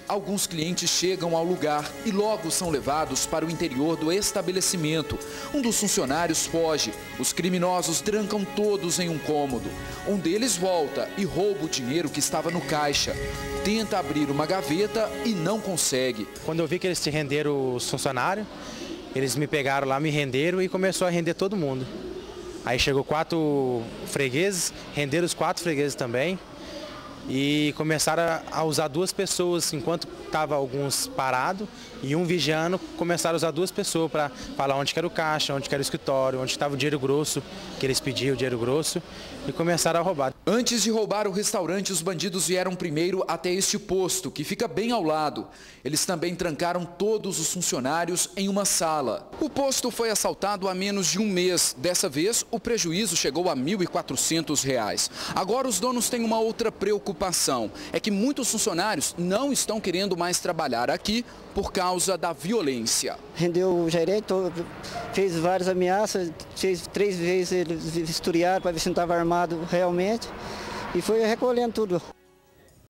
alguns clientes chegam ao lugar e logo são levados para o interior do estabelecimento. Um dos funcionários foge. Os criminosos trancam todos em um cômodo. Um deles volta e rouba o dinheiro que estava no caixa. Tenta abrir uma gaveta e não consegue. Quando eu vi que eles se renderam os funcionários, eles me pegaram lá, me renderam e começou a render todo mundo. Aí chegou 4 fregueses, renderam os 4 fregueses também. E começaram a usar 2 pessoas, enquanto estavam alguns parados e um vigiando, começaram a usar 2 pessoas para falar onde que era o caixa, onde que era o escritório, onde estava o dinheiro grosso, que eles pediam o dinheiro grosso, e começaram a roubar. Antes de roubar o restaurante, os bandidos vieram primeiro até este posto, que fica bem ao lado. Eles também trancaram todos os funcionários em uma sala. O posto foi assaltado há menos de um mês. Dessa vez, o prejuízo chegou a R$ 1.400. Agora os donos têm uma outra preocupação. É que muitos funcionários não estão querendo mais trabalhar aqui por causa da violência. Rendeu o gerente, fez várias ameaças, fez 3 vezes ele vistoriar para ver se não estava armado realmente e foi recolhendo tudo.